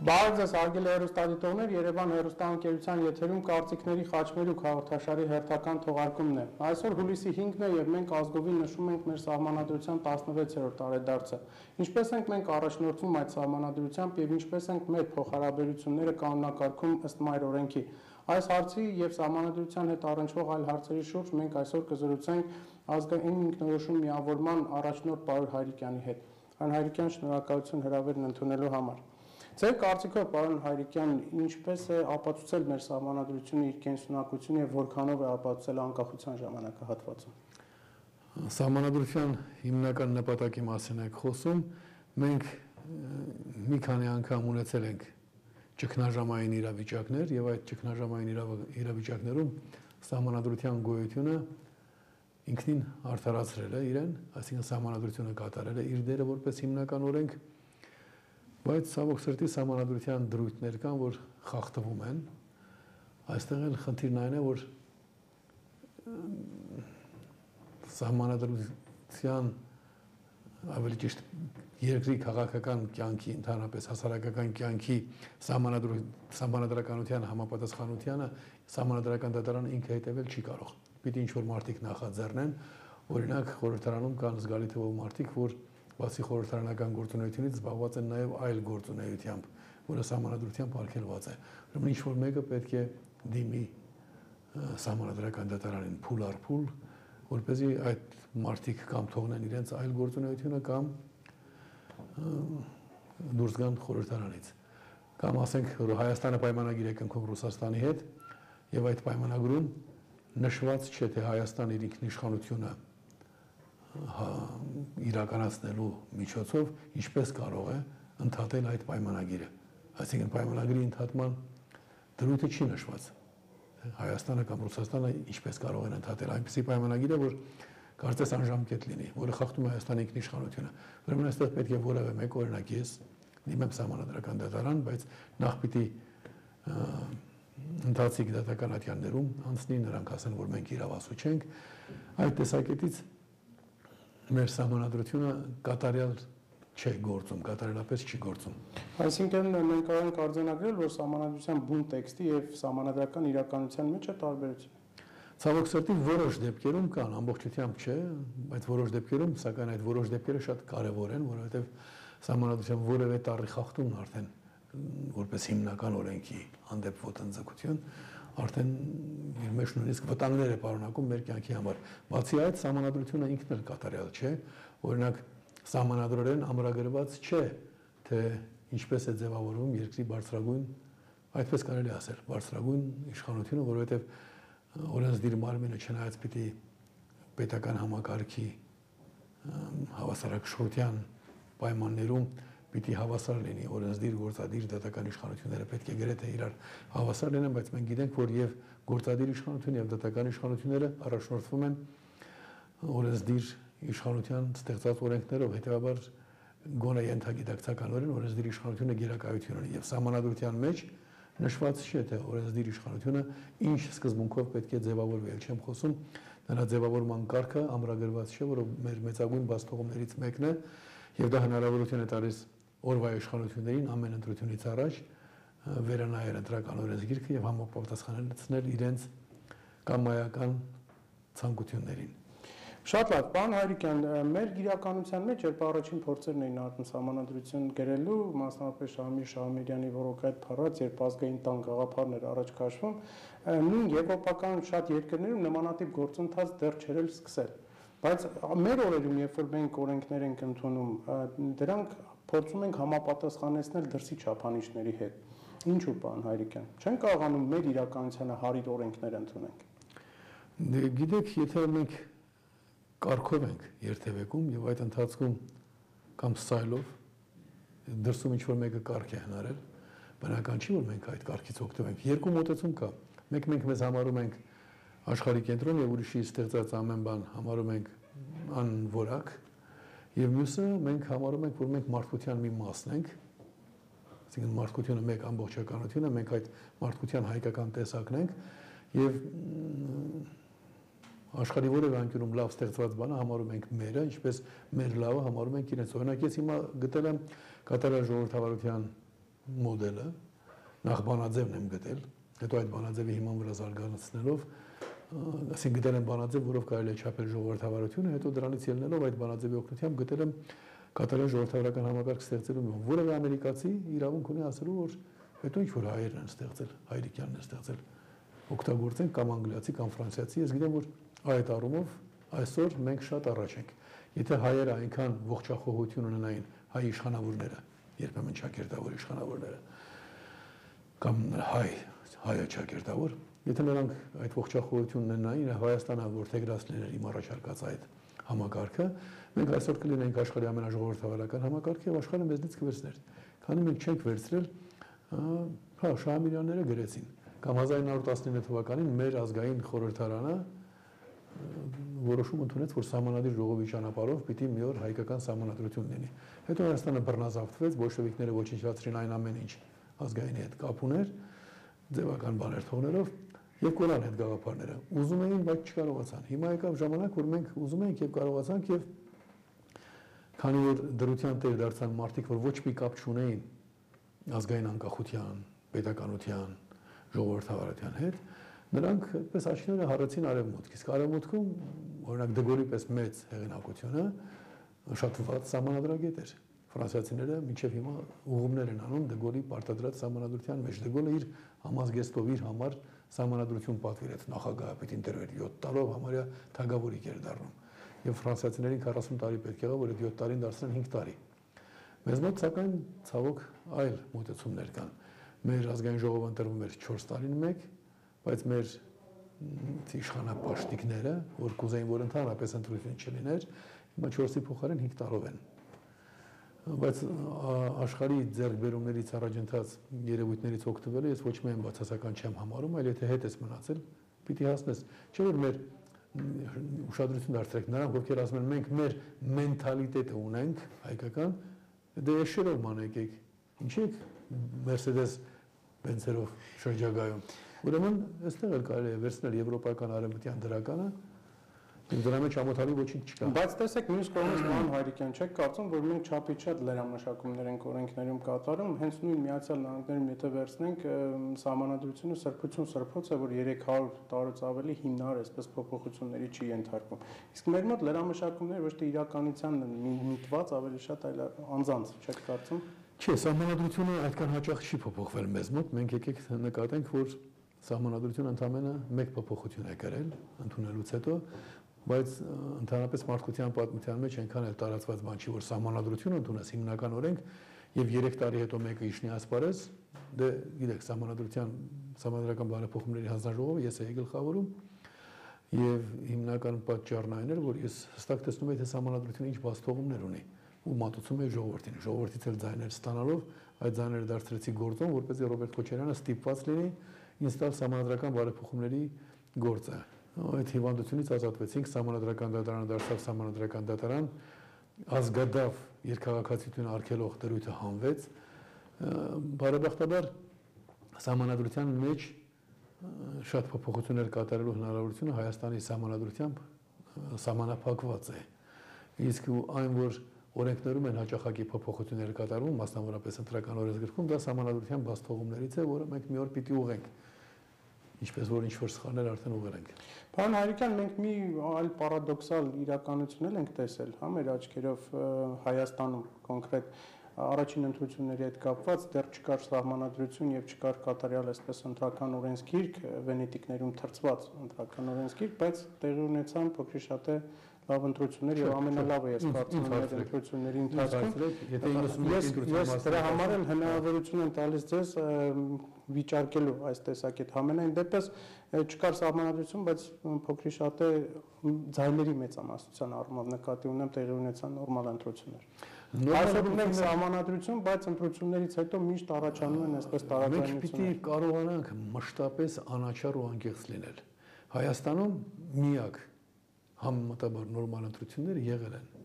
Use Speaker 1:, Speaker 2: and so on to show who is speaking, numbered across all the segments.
Speaker 1: Բարև ձեզ, հարգելի հեռուստադիտողներ, Երևան հեռուստաընկերության եթերում կարծիքների խաչմերուկ հաղորդաշարի հերթական թողարկումն է։ Այսօր հուլիսի 5-ն է եւ մենք ազգովին նշում ենք մեր սահմանադրության 16-րդ տարեդարձը։ Ինչպես ենք մենք առաջնորդվում այդ սահմանադրությամբ եւ ինչպես ենք մեր փոխհարաբերությունները կանոնակարգում ըստ մայր օրենքի։ Այս հարցի եւ սահմանադրության հետ առնչվող այլ հարցերի շուրջ մենք այսօր կզրուցենք ազգային ինքնորոշում միավորման առաջնորդ Պարոն Հայրիկյանի հետ։ Պարոն Հայրիկյան, շնորհակալություն հրավերն ընդունելու համար։ Ձեր կարծիքով, պարոն Հայրիկյան, ինչպես է ապացուցել մեր սահմանադրությունը իր կենսունակությունը եւ որքանով է ապացուցել անկախության ժամանակահատվածում։
Speaker 2: Սահմանադրության հիմնական նպատակի մասին եք խոսում, մենք մի քանի անգամ ունեցել ենք ճգնաժամային իրավիճակներ եւ այդ ճգնաժամային իրավիճակներում սահմանադրության գոյությունը ինքնին արդարացրել է իրեն, այսինքն սահմանադրությունը կատարել է իր դերը որպես հիմնական օրենք, բայց ցավոք սրտի սահմանադրության դրույթներ կան, որ խախտվում են։ Այստեղ էլ խնդիրն այն է, որ սահմանադրության ավելի ճիշտ երկրի քաղաքական կյանքի, ընդհանրապես հասարակական կյանքի սահմանադրականության համապատասխանությանը սահմանադրական դատարանը ինքը հետևել չի կարող։ Պիտի ինչ-որ մարդիկ նախաձեռնեն, օրինակ խորհրդարանում կան զգալի թվով մարդիկ, որ բացի խորհրդարանական գործունեությունից զբաղված են նաև այլ գործունեությամբ, որը սահմանադրությամբ արգելված է։ Ուրեմն ինչ-որ մեկը պետք է դիմի սահմանադրական դատարանին փուլ առ փուլ, որպեսզի այդ մարդիկ կամ թողնեն իրենց այլ գործունեությունը կամ դուրս գան խորհրդարանից։ Կամ ասենք, որ Հայաստանը պայմանագիր է կնքում Ռուսաստանի հետ, եւ այդ պայմանագրում նշված չէ, թե Հայաստանը իր ինքնիշխանությունը իրականացնելու միջոցով ինչպես կարող է ընդհատել այդ պայմանագիրը։ Այսինքն պայմանագրի ընդհատման դրույթը չի նշված։ Հայաստանը կամ Ռուսաստանը ինչպես կարող են ընդհատել այնպիսի պայմանագիրը, որ կարծես անժամկետ լինի, որը խախտում է Հայաստանի ինքնիշխանությունը։ Ուրեմն այստեղ պետք է որևէ մեկ, օրինակ ես դիմեմ սահմանադրական դատարան, բայց նախ պիտի ընթացիկ դատական ատյաններում անցնի, նրանք ասեն, որ մենք իրավասու չենք։ Այդ տեսակետից մեր սահմանադրությունը կատարյալ չէ գործում, կատարելապես չի գործում։
Speaker 1: Այսինքն մենք կարող ենք արձանագրել, որ սահմանադրության բուն տեքստի եւ սահմանադրական իրականության մեջ է տարբերություն։
Speaker 2: Ցավոք սրտի որոշ դեպքերում կան, ամբողջությամբ չէ, բայց որոշ դեպքերում, սակայն այդ որոշ դեպքերը շատ կարևոր են, որովհետեւ սահմանադրության որևէ տարի խախտումն արդեն որպես հիմնական օրենքի հանդեպ ոտնձգություն արդեն իր մեջ նույնիսկ վտանգներ է պարունակում մեր կյանքի համար։ Բացի այդ, սահմանադրությունը ինքն էլ կատարյալ չէ, օրինակ սահմանադրորեն ամրագրված չէ, թե ինչպես է ձևավորվում երկրի բարձրագույն, այդպես կարելի ասել, բարձրագույն իշխանությունը, որովհետև օրենսդիր մարմինը չնայած պիտի պետական համակարգի հավասարակշռության պայմաններում պիտի հավասար լինի, օրենսդիր, գործադիր, դատական իշխանությունները պետք է գրեթե իրար հավասար լինեն, բայց մենք գիտենք, որ եւ գործադիր իշխանությունը եւ դատական իշխանությունները առաջնորդվում են օրենսդիր իշխանության ստեղծած օրենքներով, հետեւաբար գոնե ենթագիտակցականորեն օրենսդիր իշխանությունը գերակայություն ունի եւ սահմանադրության մեջ նշված չէ, թե օրենսդիր իշխանությունը ինչ սկզբունքով պետք է ձևավորվի, ել չեմ խոսում նրա ձևավորման կարգը ամրագրված չէ, որը մեր մեծագույն բացթողումներից մեկն է եւ դա հնարավորություն է տալիս օրվա իշխանություններին ամեն ընտրությունից առաջ վերանայել ընտրական օրենսգիրքը եւ համապատասխանել իրենց կամայական ցանկություններին։
Speaker 1: Շատ լավ, պարոն Հայրիկյան, մեր իրականության մեջ երբ առաջին փորձերն էին արվում սահմանադրություն գրելու, մասնավորապես Շահմիր Շահմիրյանի ռոկետ փառած, երբ ազգային տան գաղափարներ առաջ քաշվում, նույն եվրոպական շատ երկրներում նմանատիպ գործընթաց դեռ չէր սկսել։ Բայց մեր օրերում, երբ որ մենք օրենքներ ենք ընդունում, դրանք փորձում ենք համապատասխանեցնել դրսի չափանիշների հետ։ Ինչու, պարոն Հայրիկյան, չեն կարողանում մեր իրականությանը հարիր օրենքներ ընդունենք։
Speaker 2: Գիտեք, եթե մենք կարգով ենք երթևեկում եւ այդ ընթացքում կամ սայլով դրսում ինչ-որ մեկը կարգ է հնարել, բնական չի, որ մենք այդ կարգից օգտվենք։ Երկու մոտեցում կա։ Մենք մեզ համարում ենք աշխարհի կենտրոն եւ ուրիշի ստեղծած ամեն բան համարում ենք անորակ եւ մյուսը մենք համարում ենք, որ մենք մարդկության մի մասն ենք, այսինքն մարդկությունը մեկ ամբողջականություն է, մենք այդ մարդկության հայկական տեսակն ենք եւ աշխարհի որևէ անկյունում լավ ստեղծված բանը համարում ենք մերը, ինչպես մեր լավը համարում ենք իրենց։ Օրինակ ես հիմա գտել եմ կատարյալ ժողովրդավարության մոդելը, նախ բանաձևն եմ գտել, հետո այդ բանաձևի հիման վրա զարգացնելով, ասենք գտել եմ բանաձև, որով կարելի է չափել ժողովրդավարությունը, հետո դրանից ելնելով այդ բանաձևի օգնությամբ գտել եմ կատարյալ ժողովրդավարական համակարգ ստեղծելու որևէ ամերիկացի իրավունք ունի ասելու, որ հետո ինչ որ հայերն են ստեղծել, հայրիկյանն են ստեղծել, օգտագործենք կամ անգլիացի կամ ֆրանսիացի, ես գիտեմ, որ այդ առումով այսօր մենք շատ առաջ ենք։ Եթե հայերը այնքան ողջախոհություն ունենային հայ իշխանավորները, երբեմն ճակերտավոր իշխանավորները, կամ հայը ճակերտավոր, եթե նրանք այդ ողջախոհությունն ունենային, Հայաստանը որդեգրացներ իմ առաջարկած այդ համակարգը, մենք այսօր կլինենք աշխարհի ամենաժողովրդավարական համակարգը եւ աշխարհը մեզնից կվերցներ։ Քանի մենք չենք վերցրել, Շահամիրյանները գրեցին, կամ 1919 թվականին մեր ազգային խորհրդարանը որոշում ընդունեց, որ սահմանադիր ժողովի ճանապարհով պիտի մի օր հայկական սահմանադրություն լինի։ Հետո Հայաստանը բռնազավթվեց, բոլշևիկները ոչնչացրին այն ամեն ինչ ազգայինի հետ կապ ուներ, ձևական բաներ թողնելով եւ կորան այդ գաղափարները։ Ուզում էին, բայց չկարողացան։ Հիմա եկավ ժամանակ, որ մենք ուզում ենք եւ կարողացանք եւ քանի որ դրության տեր դարձան մարդիկ, որ ոչ մի կապ չունեին ազգային անկախության, պետականության, ժողովրդավարության հետ, նրանք այդպես աչքները հառեցին արևմուտք։ Իսկ արևմուտքում, օրինակ Դեգոլի պես մեծ հեղինակությունը շատ վատ սահմանադրագետ էր։ Ֆրանսիացիները մինչև հիմա ուղումներ են անում Դեգոլի պարտադրած սահմանադրության մեջ։ Դեգոլը իր համազգեստով իր համար սահմանադրություն պատվիրեց նախագահը պիտի ընտրվեր 7 տարով համարյա թագավորիկ էր դառնում։ Եվ ֆրանսիացիներին 40 տարի պետք եղավ, որ այդ 7 տարին դարձնեն 5 տարի։ Մեզ մոտ սակայն ցավոք այլ մոտեցումներ կան։ Մեր ազգային ժողովը ընտրվում էր 4 տարին մեկ, բայց մեր իշխանապաշտիկները, որ կուզեին, որ ընդհանրապես ընտրություն չլիներ, հիմա 4-ի փոխարեն 5 տարով են։ Բայց աշխարհի ձեռքբերումներից առաջընթաց երևույթներից օգտվելը ես ոչ միայն բացասական չեմ համարում, այլ եթե հետ ես մնացել, պիտի հասնես, չէ՞ որ մեր ուշադրություն դարձրեք նրանք, ովքեր ասում են մենք մեր մենթալիտետը ունենք, հայկական, դե եշերով մանեկեք, ինչի՞ եք Mercedes Benz-երով շրջագայում։ Ուրեմն այստեղ էլ կարելի է վերցնել եվրոպական արևմտյան դրականը, դրա մեջ ամոթալի ոչինչ չկա։
Speaker 1: Բայց տեսեք, մյուս կողմից ման Հայրիկյան, չեք կարծում, որ մենք չափից շատ լրամշակումներ ենք օրենքներում կատարում, հենց նույն Միացյալ Նահանգներում եթե վերցնենք սահմանադրությունը սրբություն սրբոց է, որ 300 տարուց ավելի հիմնարար այսպես փոփոխությունների չի ենթարկվում։ Իսկ մեր մոտ լրամշակումները ոչ թե իրականությանն են միտված, ավելի շատ այլ անձանց, չեք կարծում։
Speaker 2: Չէ, սահմանադրությունը այդքան հաճախ չի փոփոխվել մեզ մոտ, մենք եկեք նկատենք, որ սահմանադրությունը ընդհանրապես մեկ փոփոխություն է կրել ընդունելուց հետո, բայց ընդհանրապես մարդկության պատմության մեջ այնքան էլ տարածված բան չի, որ սահմանադրություն ընդունես հիմնական օրենք եւ 3 տարի հետո մեկը իշնի ասպարեզ, դե գիտեք, սահմանադրական բարեփոխումների հանձնաժողովը ես էի գլխավորում եւ հիմնական պատճառն այն էր, որ ես հստակ տեսնում եի, թե սահմանադրությունը ինչ բացթողումներ ունի ու մատուցում էի ժողովրդին։ Ժողովրդից էլ ձայներ ստանալով այդ ձայները դարձրեցի գործոն, որպեսզի Ռոբերտ Քոչարյանը ստիպված լինի ինձ տալ սահմանադրական բարեփոխումների գործը։ Այդ հիվանդությունից ազատվեցինք, սահմանադրական դատարանը դարձավ սահմանադրական դատարան, ազգադավ երկխաղացություն արգելող դրույթը հանվեց, բարեբախտաբար սահմանադրության մեջ շատ փոփոխություններ կատարելու հնարավորությունը Հայաստանի սահմանադրությամբ սահմանափակված է։ Իսկ այն, որ օրենքներում են հաճախակի փոփոխություններ կատարվում, մասնավորապես ընտրական օրենսգրքում, դա սահմանադրության բացթողումներից է, որը մենք մի օր պիտի ուղենք։ Ինչպես որ ինչ-որ սխալներ արդեն ուղղել ենք։
Speaker 1: Պարոն Հայրիկյան, մենք մի այլ պարադոքսալ իրականություն էլ ենք տեսել, հա, մեր աչքերով Հայաստանում կոնկրետ առաջին ընտրությունների հետ կապված դեռ չկար սահմանադրություն եւ չկար կատարյալ այսպես ընտրական օրենսգիրք, վենետիկներում թրծված ընտրական օրենսգիրք, բայց տեղի ունեցան փոքր շատ է լավ ընտրություններ եւ ամենալավը ես կարծում եմ այդ ընտրությունների ընթացքում։ Ես դրա համար էլ հնարավորություն եմ տալիս ձեզ վիճարկելու այս տեսակետ։ Համենայն դեպս չկար սահմանադրություն, բայց փոքր շատ է ձայների մեծամասնության առումով նկատի ունեմ տեղի ունեցան նորմալ ընտրություններ։ Այսօր ունենք սահմանադրություն, բայց ընտրություններից հետո միշտ առաջանում են այսպես տարաձայնություններ։
Speaker 2: Մենք պիտի կարողանանք մշտապես անաչառ ու անկեղծ լինել։ Հայաստանում միակ համեմատաբար նորմալ ընտրությունները եղել են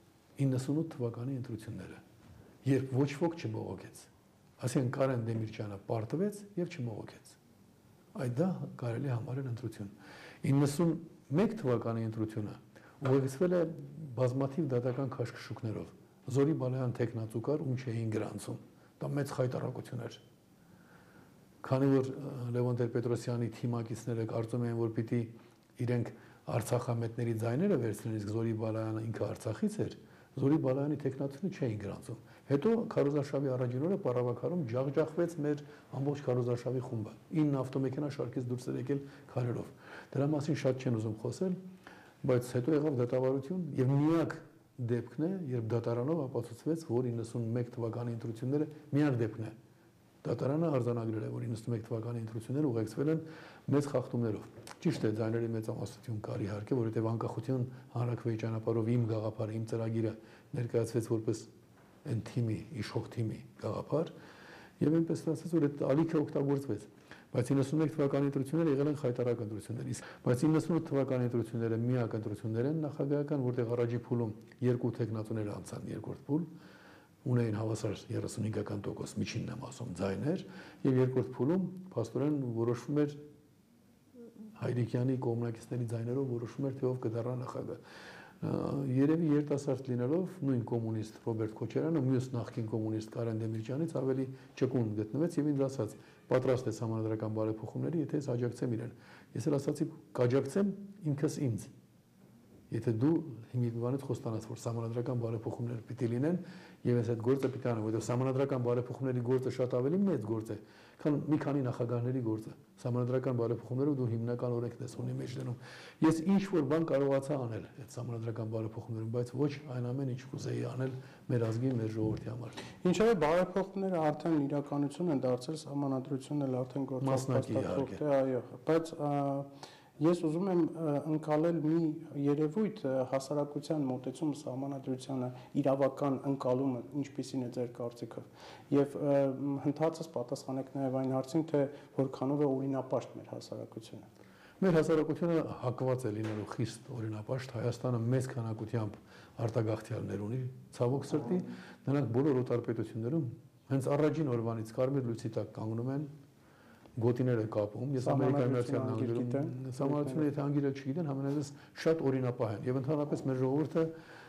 Speaker 2: 98 թվականի ընտրությունները, երբ ոչ ոք չբողոքեց։ Այսինքն Կարեն Դեմիրճյանը պարտվեց եւ չբողոքեց։ Այդ դա կարելի համարել ընտրություն։ 91 թվականի ընտրությունը ուղեկցվել է բազմաթիվ դատական քաշքշուկներով։ Զորի Բալայան տեխնացու կար, ում չէին գրանցում։ Դա մեծ խայտառակություն էր։ Քանի որ Լևոն Տեր-Պետրոսյանի թիմակիցները կարծում էին, որ պիտի իրենք Արցախամետների ձայները վերցնեն, իսկ Զորի Բալայանը ինքը Արցախից էր, Զորի Բալայանի տեխնատությունը չէին գրանցում։ Հետո քարոզարշավի առաջին օրը Պարավաքարում ջախջախվեց մեր ամբողջ քարոզարշավի խումբը։ 9 ավտոմեքենա շարքից դուրս էր եկել քարերով։ Դրա մասին շատ չեն ուզում խոսել, բայց հետո եղավ դատավարություն եւ միակ դեպքն է, երբ դատարանով ապացուցվեց, որ 91 թվականի ընտրությունները միակ դեպքն է։ Դատարանը արձանագրել է, որ 91 թվականի ընտրությունները ուղեկցվել են մեծ խախտումներով։ Ճիշտ է, ձայների մեծամասնություն կար իհարկե, որովհետև անկախություն հանրաքվեի ճանապարհով իմ գաղափարը, իմ ծրագիրը ներկայացվեց որպես այն թիմի, իշխող թիմի գաղափար, եւ այնպես ստացվեց, որ այդ ալիքը օգտագործվեց։ Բայց 91 թվականի ընտրությունները եղել են խայտառակ ընտրություններ։ Բայց 98 թվականի ընտրությունները միակ ընտրություններ են նախագահական, որտեղ առաջի փուլում երկու տեխնատուներ անցան երկրորդ փուլ, ունեին հավասար 35% միջինն եմ ասում ձայներ, եւ երկրորդ փուլում փաստորեն որոշվում էր Հայրիկյանի կողմնակիցների ձայներով որոշվում էր թե ով կդառնա նախագահ։ Երևի երիտասարդ լինելով նույն կոմունիստ Ռոբերտ Քոչարյանը մյուս նախկին կոմունիստ Կարեն Դեմիրճյանից ավելի ճկուն գտնվեց եւ ինձ ասաց պատրաստ է համանդրական բարեփոխումների, եթե ես աջակցեմ իրեն։ Ես էլ ասացի կաջակցեմ ինքս ինձ։ Եթե դու հիմիկվանից խոստանաս, որ համանդրական բարեփոխումներ պիտի լինեն եւ ես այդ գործը պիտի անեմ, որովհետեւ համանդրական բարեփոխումների գործը շատ ավելի մեծ գործ է, քան մի քանի նախագահների գործը։ Համանդրական բարեփոխումներով դու հիմնական օրենքն ես ունի մեջ դնում։ Ես ինչ որ բան կարողացա անել այդ համանդրական բարեփոխումներում, բայց ոչ այն ամեն ինչ կուզեի անել մեր ազգի, մեր ժողովրդի համար։
Speaker 1: Ինչևէ բարեփոխումները արդեն իրականություն են դարձել, համանդրությունն էլ արդեն գործածված է, այո, բայց ես ուզում եմ ընկալել մի երևույթ հասարակության մոտեցում սահմանադրությանը իրավական ընկալումը ինչպիսին է ձեր կարծիքով եւ հնդածս պատասխանեք նաեւ այն հարցին թե որքանով է օրինապաշտ մեր հասարակությունը։
Speaker 2: Մեր հասարակությունը հակված է լինելու խիստ օրինապաշտ, Հայաստանը մեծ քանակությամբ արտագաղթյալներ ունի, ցավոք սրտի, նրանք բոլոր օտարպետություններում հենց առաջին օրվանից կարմիր լույսի տակ կանգնում են, գոտիները կապում, ես Ամերիկայի Միացյալ Նահանգներում համանadrությունը եթե անգիրել չգիտեն, համենայնպես շատ օրինապահ են եւ ընդհանրապես մեր ժողովուրդը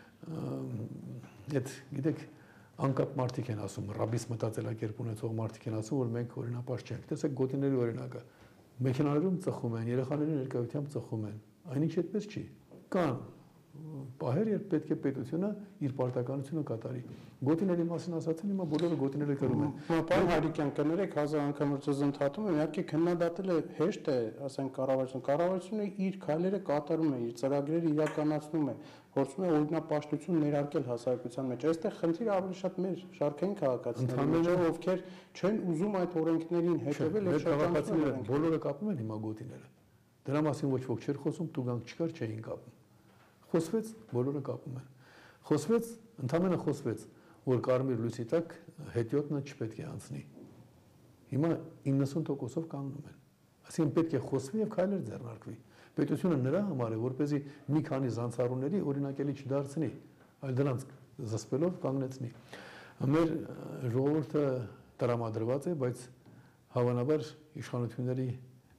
Speaker 2: այդ գիտեք անկապ մարդիկ են ասում, ռաբիս մտածելակերպ ունեցող մարդիկ են ասում, որ մենք օրինապաշտ չենք։ Տեսեք գոտիների օրինակը մեքենաներում ծխում են, երեխաների ներկայությամբ ծխում են, այնինչ այդպես չի։ Կան պահեր, երբ պետք է պետությունը իր պարտականությունը կատարի։ Գոտիների մասին ասացին, հիմա բոլորը գոտիները կրում են։
Speaker 1: Պարոն Հարիկյան, կներեք 1000 անգամ ծզ ընդհատում եմ, իհարկե քննադատելը հեշտ է, ասենք կառավարությունը իր քայլերը կատարում է, իր ծրագրերը իրականացնում է, փորձում է օրինապաշտություն ներարկել հասարակության մեջ։ Այստեղ խնդիրը ավելի շատ մեր շարքային քաղաքացիներն են, ովքեր չեն ուզում այդ օրենքներին հետևել եւ շրջանցել։
Speaker 2: Բոլորը կապում են հիմա գոտիները։ Դրա մասին ոչ ոք չէր խոսում, տուգանք չկար, չէին կապում։ Խոսվեց, բոլորը կապում են։ Խոսվեց, ընդամենը խոսվեց, որ կարմիր լույսի տակ հետիոտնը չպետք է անցնի։ Հիմա 90%-ով կանգնում են։ Այսինքն պետք է խոսվի եւ քայլեր ձեռնարկվի։ Պետությունը նրա համար է, որպեսզի մի քանի զանցառուների օրինակելի չդարձնի, այլ դրանց զսպելով կանգնեցնի։ Մեր ժողովուրդը տրամադրված է, բայց հավանաբար իշխանությունների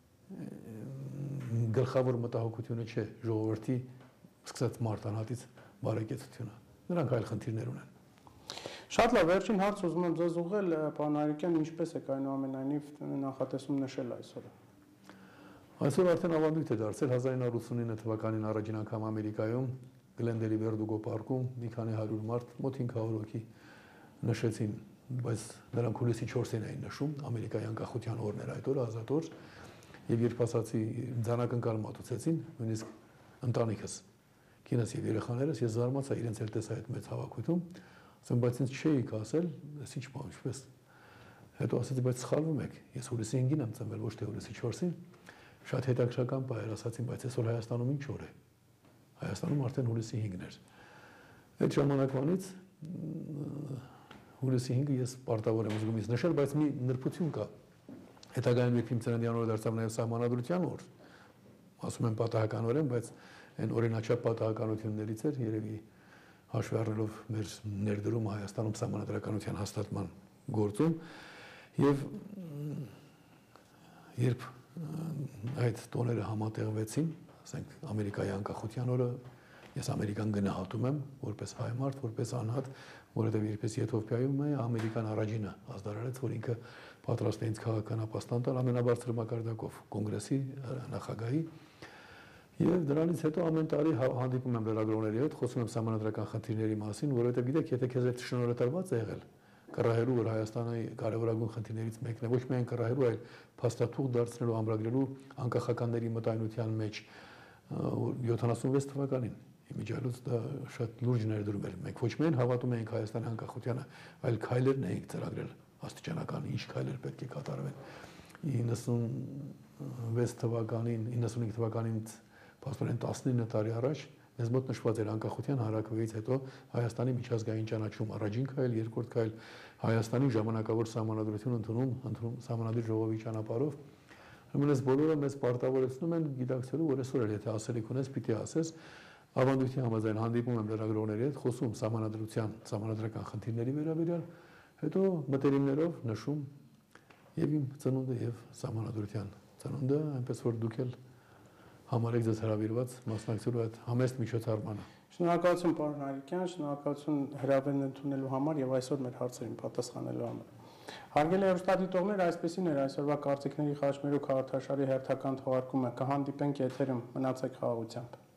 Speaker 2: գլխավոր մտահոգությունը չէ ժողովրդի սկսած մարտանհատից բարեկեցությունը։ Նրանք այլ խնդիրներ ունեն։
Speaker 1: Շատ լավ, վերջին հարց ուզում եմ ձեզ ուղղել, պարոն Հարիկյան, ինչպես եք այնուամենայնիվ նախատեսում նշել այսօրը։
Speaker 2: Այսօր արդեն ավանդույթ է դարձել 1989 թվականին առաջին անգամ Ամերիկայում Գլենդերի Վերդուգո պարկում մի քանի 100 մարդ, մոտ 500 հոգի նշեցին, բայց նրանք հուլիսի 4-ին էին նշում, Ամերիկայի անկախության օրն էր այդ օրը, ազատ օր, եւ երբ ասացի ձանակնկալ մատուցեցին, նույնիսկ ընտանիքս, կինս եւ երեխաներս, ես զարմացա իրենց էլ տեսա այդ մեծ հավաքույթում, ասեմ, բայց ինձ չէի ասել, ես ինչ բան, ինչպես։ Հետո ասացի, բայց սխալվում եք, ես հուլիսի 5-ին եմ ծնվել, ոչ թե հուլիսի 4-ին։ Շատ հետաքրքրական բան էր, ասացին, բայց այսօր Հայաստանում ինչ օր է։ Հայաստանում արդեն հուլիսի 5-ն էր։ Այդ ժամանակվանից հուլիսի 5-ը ես պարտավոր եմ զգում ինձ նշել, բայց մի նրբություն կա։ Հետագայում երբ իմ ծննդյան օրը դարձավ նաև սահմանադրության օր, ասում եմ պատահականորեն, բայց այն օրինաչափ պատահականություններից էր, երևի հաշվի առնելով մեր ներդրումը Հայաստանում սահմանադրականության հաստատման գործում, եւ երբ այդ տոները համատեղվեցին, ասենք Ամերիկայի անկախության օրը Ես Ամերիկան գնահատում եմ որպես հայ մարդ, որպես անհատ, որովհետև երբես Եթովպիայում է Ամերիկան առաջինը ազդարարեց, որ ինքը պատրաստ է ինձ քաղաքական ապաստան տալ ամենաբարձր մակարդակով կոնգրեսի նախագահի եւ դրանից հետո ամեն տարի հանդիպում եմ լրագրողների հետ, խոսում եմ համանդրական խնդիրների մասին, որովհետև գիտեք, եթե քեզ այդ շնորհատարված է եղել կռահելու, որ Հայաստանի կարևորագույն խնդիրներից մեկն է, ոչ միայն կռահելու, այլ փաստաթուղթ դարձնելու, ամրագրելու անկախականների մտայնության մեջ 76 թվականին իմիջիալոց դա շատ լուրջ ներդրում էր։ Մենք ոչ միայն հավատում էինք Հայաստանի անկախությանը, այլ քայլերն էինք ծրագրել աստիճանական, ինչ քայլեր պետք է կատարվեն։ 96 թվականին, 95 թվականին փաստորեն 19 տարի առաջ մեզ մոտ նշված էր անկախության հանրաքվեից հետո Հայաստանի միջազգային ճանաչում, առաջին քայլ, երկրորդ քայլ Հայաստանի ժամանակավոր սահմանադրություն ընդունում սահմանադրի ժողովի ճանապարհով։ Ուրեմն այս բոլորը մեզ պարտավորեցնում են գիտակցելու, որ այսօր էլ եթե ասելիք ունես, պիտի ասես, ավանդույթի համաձայն հանդիպում եմ լրագրողների հետ, խոսում սահմանադրության, սահմանադրական խնդիրների վերաբերյալ, հետո մտերիմներով նշում եւ իմ ծնունդը եւ սահմանադրության ծնունդը, այնպես որ դուք էլ համարեք ձեզ հրավիրված մասնակցելու այդ համեստ միջոցառմանը։
Speaker 1: Շնորհակալություն պարոն Արիկյան, շնորհակալություն հրավերն ընդունելու համար եւ այսօր մեր հարցերին պատասխանելու համար։ Հարգելի հեռուստադիտողներ, այսպեսին էր այսօրվա կարծիքների խաչմերուկ հաղորդաշարի հերթական թողարկումը։ Կհանդիպենք եթերում, մնացեք խաղաղությամբ։